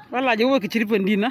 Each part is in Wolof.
Wala je wo ki chiri pandina.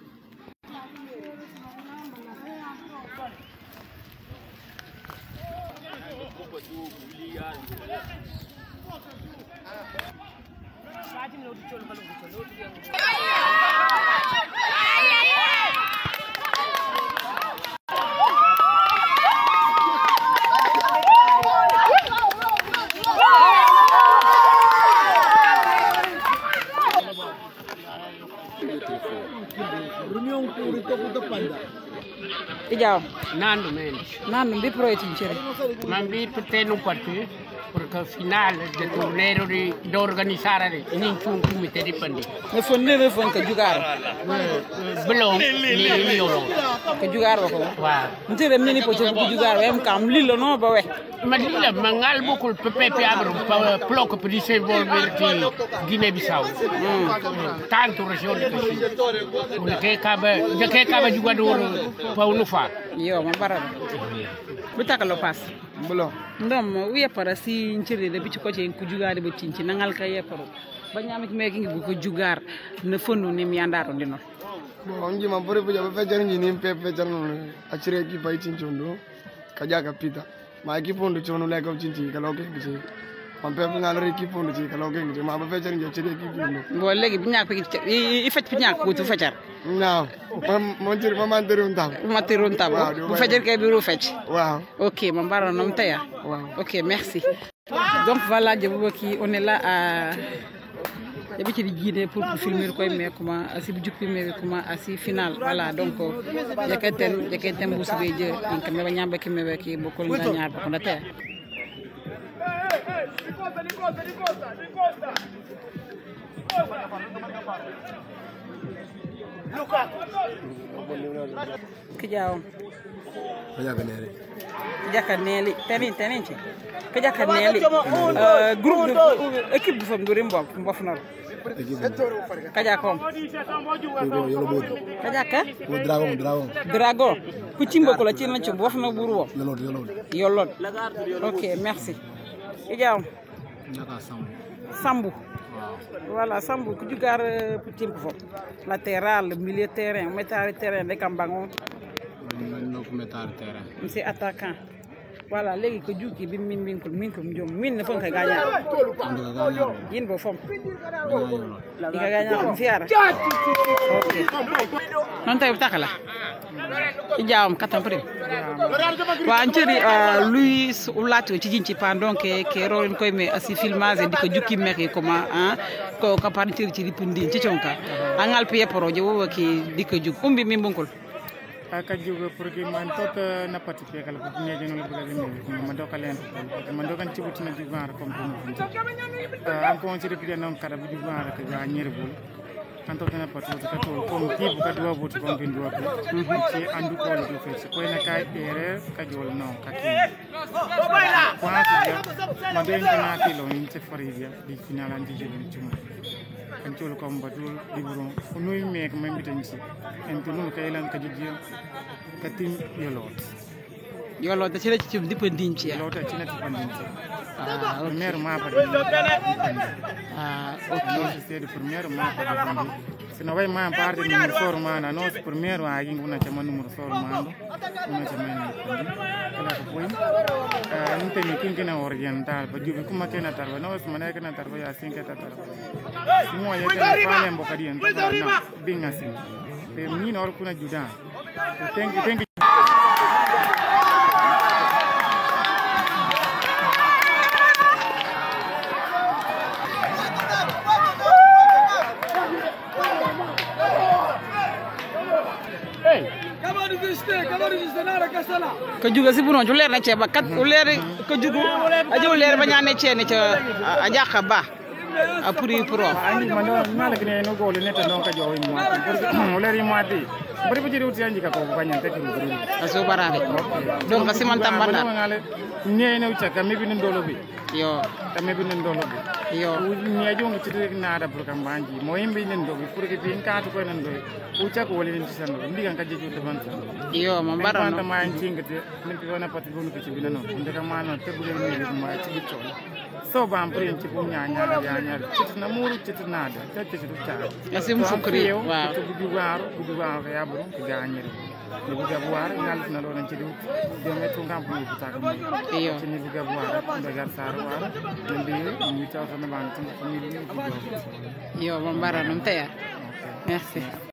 Ijao Nando men. Nando bi pro etinchere. Man vi potendo partire perché al finale del torneo da organizzare in un comité di pandi. Ne fonne ne fon ka jugar. Belum ni yoro. Ka jugar ko. Wa. Ntire mini po ko jugar em kam lilo no ba we. Ma lila mangal bokul pepe abro plok per disenvolvere Guinea Bissau. Tanto regione così. Che cava giocatore pa uno fa. Yo ma barada. Butaka lo pass. Belum. Ndom wiya para si nciri de bici ko ci ku jugaade ba cinci nangal ka yeparo ba ñami me ki bu ko jugar ne fonu ni mi andaro dino Bon, nji ma pore puja ba jar nji ni pepe jar no achire ki pai cinchondo kaja kapita. Ma ki pondo chono le ko cinci ka loke bi. Ma pepe ngal ki pondo ci ka loke ngi ma ba jar nji achire ki pondo. bo legi bi ñak i fecc bi ñak ko tu feccar No, mon tir ma mandere un tam. ma tiron tabo bu feccar kay bi ru fecc Wow. OK man baro nom taya Wow. OK merci donc voilà je vous qui on est là à ci di guider pour filmer koy mais comment asi bu juppi mais comment asi final voilà donc yaketen bu sube je donc me nyamba ki me ki bokol nga ñaar ko na tay Kijao Jakaneli tenin ci ke Jakaneli groupe de équipe de femme do rimbo mbof na kaja kom kaja ka dragon ku cimbo ko la ci na ci mbof na buru yolol OK merci Kijao Sambu voilà Sambu ku jugar petit fo latéral milieu terrain métal terrain de Kambango c'est attaquant voilà légui ko juki bi min ko njom min na fon ka gaña yin bo fom di ka gaña ko fiara OK non tay takala jaam katam prim wa antiri Luis ulato ci jinci pendon ke rolen koy me asi filmage di ko jukki meki comment hein ko ka partir ci ripundin ci cionka angal piye proje wo ki di ko juk umbi mi bonkol aka juga pergi mantot na patike kala ko ne jeno ko gami ma dokalen ma dokan ci butina di var comme am ko ci repide non kada bu di var ka ga nyerbul kanto na patike ka to comme ki bu ka do bu to comme do ko ci andu ko do fe ko na kay ere ka jol non ka ki ma den na ki lo ni ci faridia di final andi jeli ci mo kan ci ko mbatul di buron fu nuy mek ma mbitanci en to non kay lan ka jiddi ka tim yolot da ci la ci dipendin ci yolot ci na dipendin ci première ma pa OK c'est le premier ma pa sino way ma parte numero forma na no premier wa gingu na chama numero forma ndo una chama ni kala ko boy nte mi kingina oriental ba jubi kuma kena tarba no sima na kena tarba ya sinke tarba simo ya kena pale mboka di ento na binga sin pe mi no kuna juda thank ko juga si buno leer na ci ba kat leer ko jugu ajo leer ba ñane ci ni ci a jaxa ba a puri pro ani man na la gene no gol ne tan ka jowi mo pour leer yi mo adi bari bu jiri wuti anji ka ko bañan te ko bari aso barade donc si man tambata ñeene ucha ka mebi ndolo bi yo ka mebi ndolo bi yo ñeejo ngi ci na da pour ka banji mo yimbe nen do bi pour que bin ka to ko nan do ucha ko wala ni san do ndiga ka jeju de ban yo ma baro no ma ngingate min ko na pati bonu ko ci binano ndeka ma no te bu ni ma ci bi to so bam principe nyanya citina muru citina da citu ta asim shukri waaw to budu waru ya buru ko gañiri ni buga buwar ngal na lo nan ci du de metu ngam bu ta ko iyo ni buga buwar da gar sar war ndi ni taw fa na ban tan ni ni iyo mo mbara num taya merci